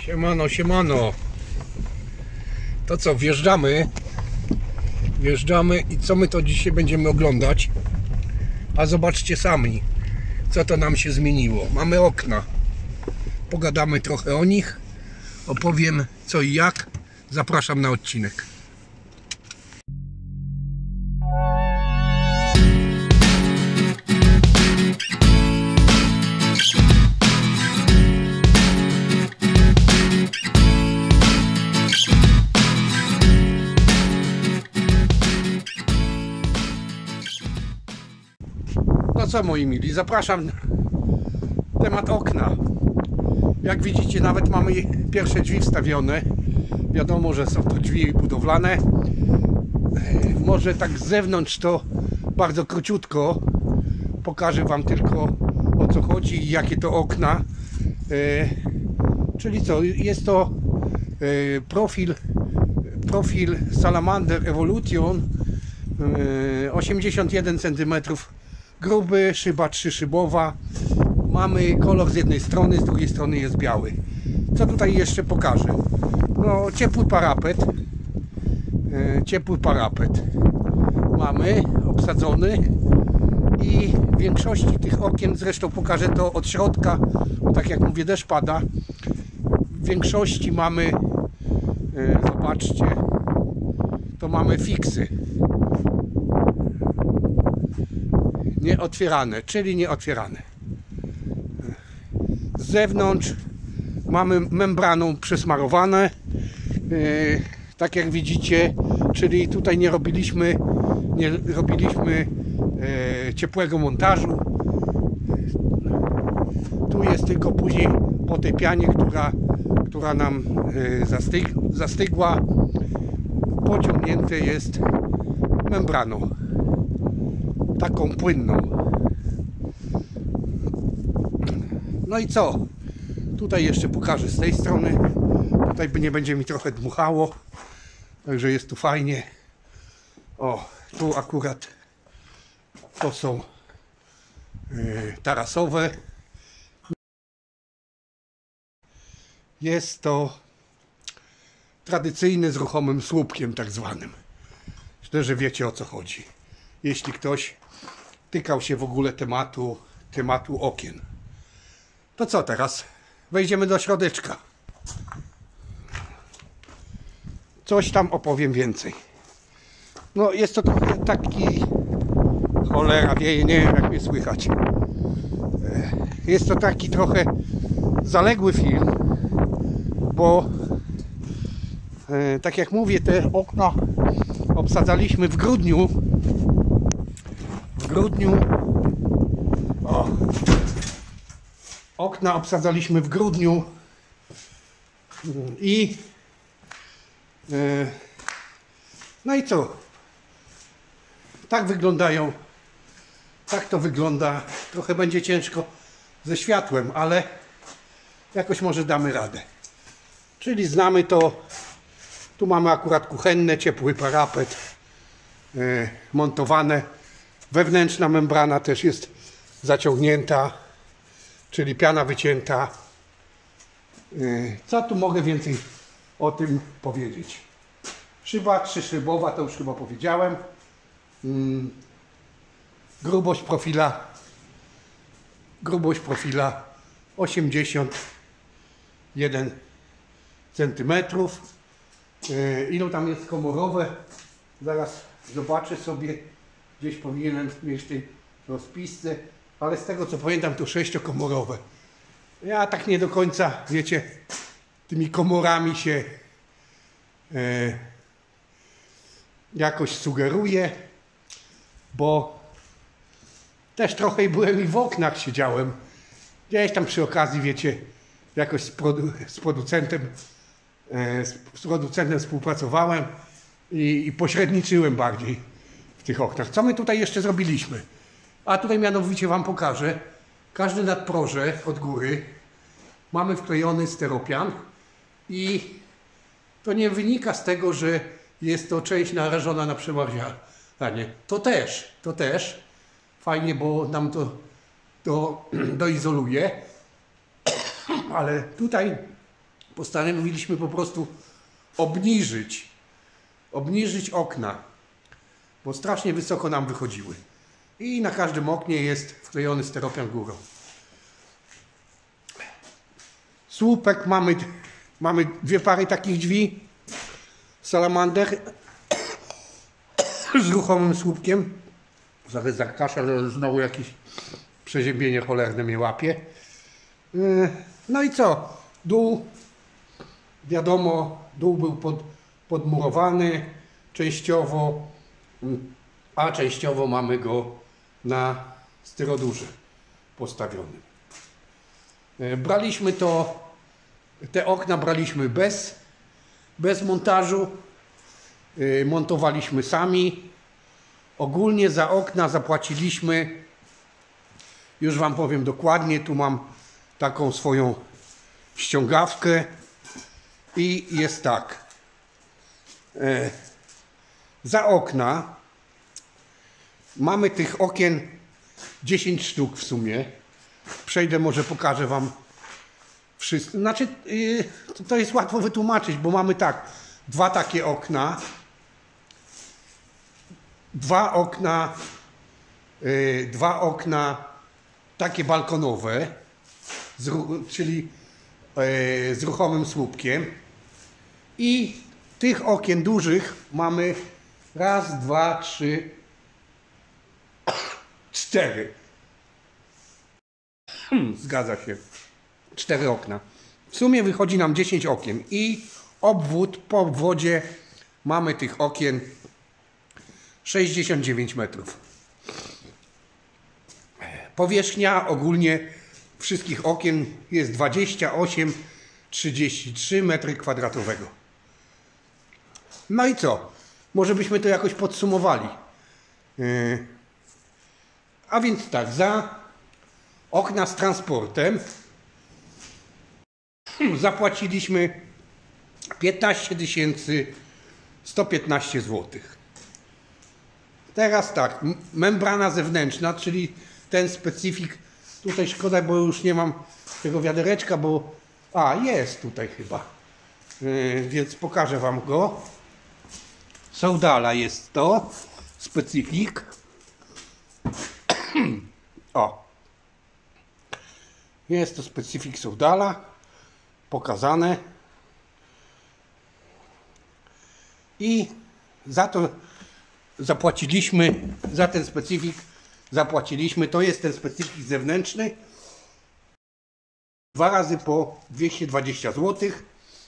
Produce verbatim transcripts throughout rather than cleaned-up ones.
Siemano, siemano. To co, wjeżdżamy. Wjeżdżamy i co my to dzisiaj będziemy oglądać? A zobaczcie sami, co to nam się zmieniło. Mamy okna. Pogadamy trochę o nich. Opowiem co i jak. Zapraszam na odcinek. No co, moi mili, zapraszam. Temat okna. Jak widzicie, nawet mamy pierwsze drzwi wstawione. Wiadomo, że są to drzwi budowlane. Może tak z zewnątrz to bardzo króciutko. Pokażę wam tylko, o co chodzi i jakie to okna. Czyli co, jest to profil profil Salamander Evolution, osiemdziesiąt jeden centymetrów gruby, szyba trzyszybowa. Mamy kolor z jednej strony, z drugiej strony jest biały. Co tutaj jeszcze pokażę? No, ciepły parapet. Ciepły parapet mamy obsadzony i w większości tych okien, zresztą pokażę to od środka, bo tak jak mówię, deszcz pada. W większości mamy, zobaczcie, to mamy fiksy. Nieotwierane, czyli nieotwierane. Z zewnątrz mamy membraną przesmarowane, yy, tak jak widzicie, czyli tutaj nie robiliśmy nie robiliśmy yy, ciepłego montażu. Tu jest tylko później po tej pianie, która, która nam yy, zastyg, zastygła, pociągnięte jest membraną taką płynną. No i co? Tutaj jeszcze pokażę z tej strony. Tutaj by nie będzie mi trochę dmuchało. Także jest tu fajnie. O, tu akurat to są yy, tarasowe. Jest to tradycyjny z ruchomym słupkiem tak zwanym. Myślę, że wiecie, o co chodzi. Jeśli ktoś tykał się w ogóle tematu, tematu okien. To co teraz? Wejdziemy do środeczka. Coś tam opowiem więcej. No jest to trochę taki... Cholera wieje, nie wiem jak mnie słychać. Jest to taki trochę zaległy film, bo tak jak mówię, te okna obsadzaliśmy w grudniu. W grudniu o, okna obsadzaliśmy w grudniu i yy, no i co? Tak wyglądają, tak to wygląda. Trochę będzie ciężko ze światłem, ale jakoś może damy radę. Czyli znamy to. Tu mamy akurat kuchenne, ciepły parapet yy, montowane. Wewnętrzna membrana też jest zaciągnięta, czyli piana wycięta. Co tu mogę więcej o tym powiedzieć? Szyba trzyszybowa, to już chyba powiedziałem. Grubość profila grubość profila osiemdziesiąt jeden centymetrów. Ilu tam jest komorowe? Zaraz zobaczę sobie. Gdzieś powinienem mieć w tej rozpisce, ale z tego co pamiętam to sześciokomorowe. Ja tak nie do końca, wiecie, tymi komorami się e, jakoś sugeruję, bo też trochę byłem i w oknach siedziałem. Gdzieś tam przy okazji, wiecie, jakoś z, produ z producentem e, z, z producentem współpracowałem i, i pośredniczyłem bardziej w tych oknach. Co my tutaj jeszcze zrobiliśmy? A tutaj mianowicie wam pokażę. Każdy nadproże od góry mamy wklejony steropian i to nie wynika z tego, że jest to część narażona na przemarzanie. To też, to też fajnie, bo nam to, to doizoluje, ale tutaj postanowiliśmy po prostu obniżyć, obniżyć okna, bo strasznie wysoko nam wychodziły. I na każdym oknie jest wklejony styropian górą. Słupek mamy, mamy dwie pary takich drzwi. Salamander z ruchomym słupkiem. Zaraz zakasza, że znowu jakieś przeziębienie cholerne mnie łapie. No i co? Dół, wiadomo, dół był pod, podmurowany częściowo, a częściowo mamy go na styrodurze postawionym. Braliśmy to, te okna braliśmy bez, bez montażu, montowaliśmy sami. Ogólnie za okna zapłaciliśmy, już Wam powiem dokładnie, tu mam taką swoją ściągawkę i jest tak. Za okna mamy tych okien dziesięć sztuk w sumie. Przejdę, może pokażę Wam wszystko. Znaczy, yy, to, to jest łatwo wytłumaczyć, bo mamy tak, dwa takie okna, dwa okna, yy, dwa okna takie balkonowe, z, czyli yy, z ruchomym słupkiem, i tych okien dużych mamy raz, dwa, trzy, cztery. Hmm, zgadza się. Cztery okna. W sumie wychodzi nam dziesięć okien i obwód, po obwodzie mamy tych okien sześćdziesiąt dziewięć metrów. Powierzchnia ogólnie wszystkich okien jest dwadzieścia osiem trzydzieści trzy metry kwadratowego. No i co? Może byśmy to jakoś podsumowali. Yy. A więc tak, za okna z transportem hmm, zapłaciliśmy piętnaście tysięcy sto piętnaście złotych. Teraz tak, membrana zewnętrzna, czyli ten specyfik, tutaj szkoda, bo już nie mam tego wiadereczka, bo a, jest tutaj chyba, yy, więc pokażę Wam go. Soudala jest to, specyfik. O, jest to specyfik Soudala, pokazane. I za to zapłaciliśmy, za ten specyfik zapłaciliśmy, to jest ten specyfik zewnętrzny, dwa razy po dwieście dwadzieścia złotych,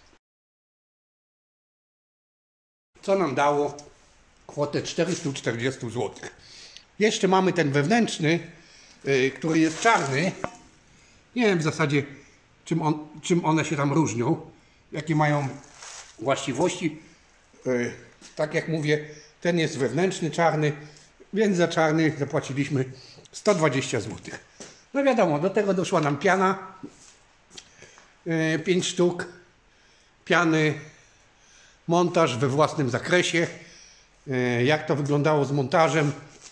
co nam dało kwotę czterysta czterdzieści złotych. Jeszcze mamy ten wewnętrzny, yy, który jest czarny. Nie wiem w zasadzie, czym, on, czym one się tam różnią, jakie mają właściwości. Yy, tak jak mówię, ten jest wewnętrzny, czarny, więc za czarny zapłaciliśmy sto dwadzieścia złotych. No wiadomo, do tego doszła nam piana, yy, pięć sztuk piany, montaż we własnym zakresie. Yy, jak to wyglądało z montażem?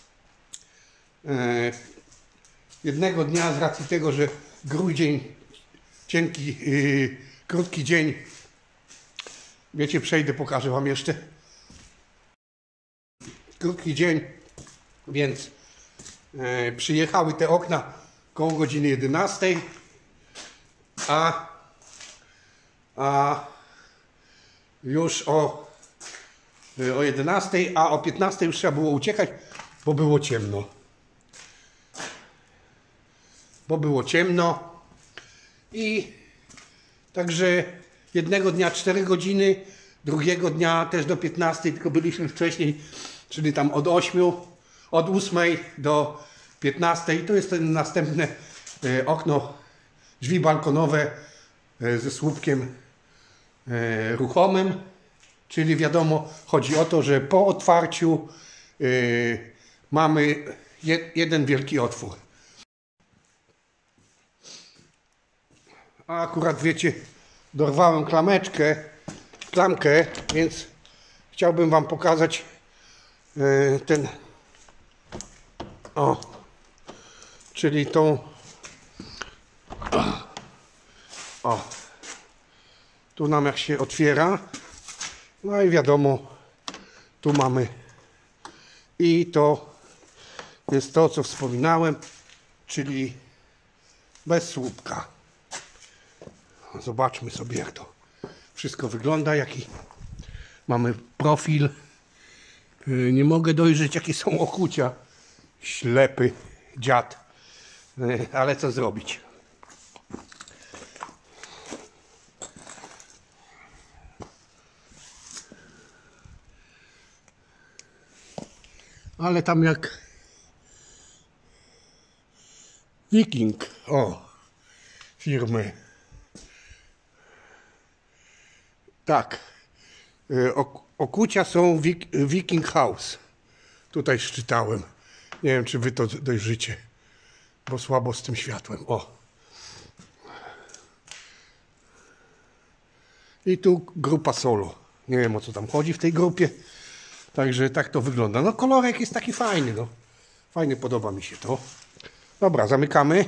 Jednego dnia, z racji tego, że grudzień, cienki, yy, krótki dzień, wiecie, przejdę, pokażę Wam jeszcze. Krótki dzień, więc yy, przyjechały te okna koło godziny jedenastej, a, a już o, yy, o jedenastej, a o piętnastej już trzeba było uciekać, bo było ciemno. Bo było ciemno i także jednego dnia cztery godziny, drugiego dnia też do piętnastej, tylko byliśmy wcześniej, czyli tam od ośmiu, od ósmej do piętnastej. To jest ten następne e, okno, drzwi balkonowe e, ze słupkiem e, ruchomym, czyli wiadomo, chodzi o to, że po otwarciu e, mamy je, jeden wielki otwór. A akurat wiecie, dorwałem klameczkę, klamkę, więc chciałbym Wam pokazać yy, ten, o, czyli tą, o, Tu nam jak się otwiera. No i wiadomo, tu mamy i to jest to, co wspominałem, czyli bez słupka. Zobaczmy sobie, jak to wszystko wygląda, jaki mamy profil. Nie mogę dojrzeć, jakie są okucia. Ślepy dziad, ale co zrobić? Ale tam jak Viking, o, firmy. Tak, okucia są Viking House. Tutaj szczytałem. Nie wiem, czy wy to dojrzycie, bo słabo z tym światłem. O. I tu grupa solo. Nie wiem, o co tam chodzi w tej grupie. Także tak to wygląda. No kolorek jest taki fajny. No. Fajny, podoba mi się to. Dobra, zamykamy.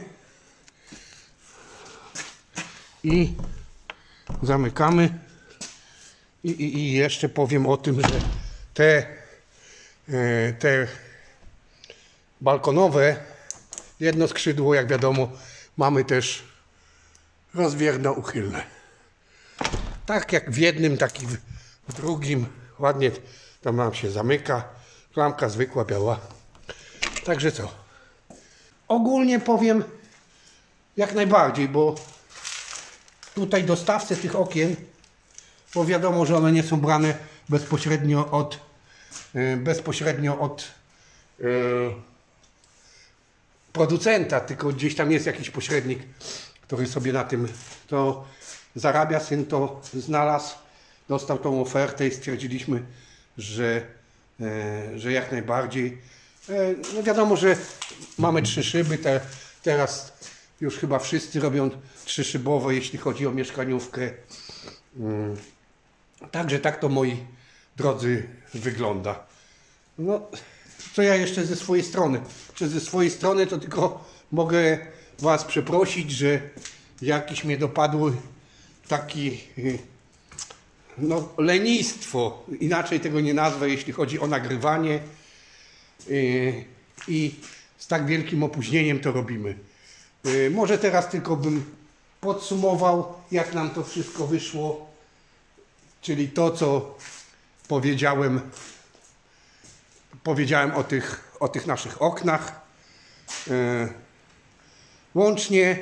I zamykamy. I, i, i jeszcze powiem o tym, że te, te balkonowe, jedno skrzydło, jak wiadomo, mamy też rozwierno-uchylne. Tak jak w jednym, tak i w drugim. Ładnie tam nam się zamyka. Klamka zwykła, biała. Także co? Ogólnie powiem jak najbardziej, bo tutaj dostawcy tych okien, bo wiadomo, że one nie są brane bezpośrednio od bezpośrednio od yy, producenta, tylko gdzieś tam jest jakiś pośrednik, który sobie na tym to zarabia. Syn to znalazł, dostał tą ofertę i stwierdziliśmy, że, yy, że jak najbardziej. Yy, no wiadomo, że mamy trzy szyby, te, teraz już chyba wszyscy robią trzyszybowe, jeśli chodzi o mieszkaniówkę. Yy. Także tak to, moi drodzy, wygląda. No, co ja jeszcze ze swojej strony? Czy ze swojej strony to tylko mogę was przeprosić, że jakiś mnie dopadły taki no, lenistwo. Inaczej tego nie nazwę, jeśli chodzi o nagrywanie. Yy, I z tak wielkim opóźnieniem to robimy. Yy, może teraz tylko bym podsumował, jak nam to wszystko wyszło. Czyli to, co powiedziałem, powiedziałem o tych, o tych naszych oknach. Yy, łącznie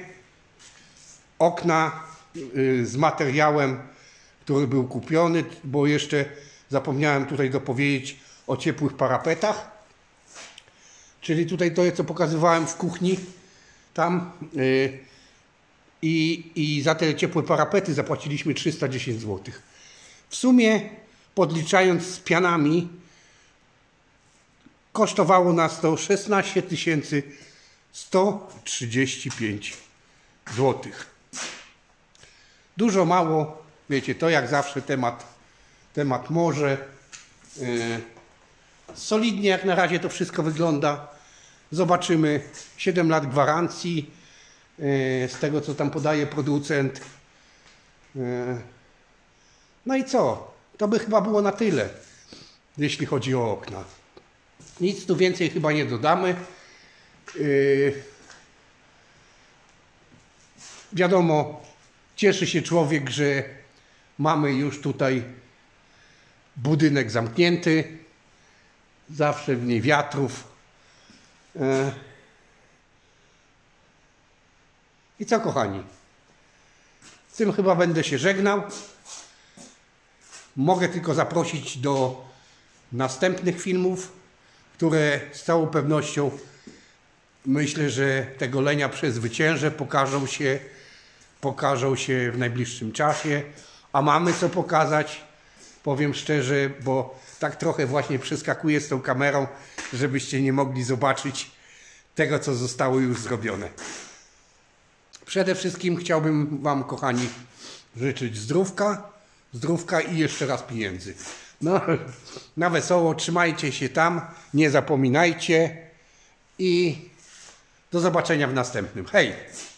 okna yy, z materiałem, który był kupiony, bo jeszcze zapomniałem tutaj dopowiedzieć o ciepłych parapetach. Czyli tutaj to, co pokazywałem w kuchni, tam yy, i, i za te ciepłe parapety zapłaciliśmy trzysta dziesięć złotych. W sumie, podliczając z pianami, kosztowało nas to szesnaście tysięcy sto trzydzieści pięć złotych. Dużo, mało, wiecie, to jak zawsze temat, temat morze. Yy, solidnie jak na razie to wszystko wygląda. Zobaczymy. siedem lat gwarancji yy, z tego, co tam podaje producent. Yy. No i co? To by chyba było na tyle, jeśli chodzi o okna. Nic tu więcej chyba nie dodamy. Yy... Wiadomo, cieszy się człowiek, że mamy już tutaj budynek zamknięty. Zawsze mniej wiatrów. Yy... I co, kochani? Z tym chyba będę się żegnał. Mogę tylko zaprosić do następnych filmów, które z całą pewnością, myślę, że tego lenia przezwyciężę, pokażą się, pokażą się w najbliższym czasie. A mamy co pokazać, powiem szczerze, bo tak trochę właśnie przeskakuję z tą kamerą, żebyście nie mogli zobaczyć tego, co zostało już zrobione. Przede wszystkim chciałbym wam, kochani, życzyć zdrówka. Zdrówka i jeszcze raz pieniędzy. No, na wesoło, trzymajcie się tam, nie zapominajcie i do zobaczenia w następnym. Hej!